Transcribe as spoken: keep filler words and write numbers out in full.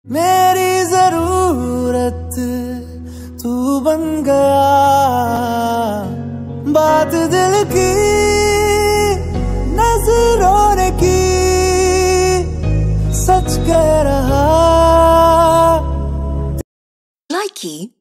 मेरी जरूरत तू बन गया, बात दिल की नजरों ने की, सच कह रहा। Likey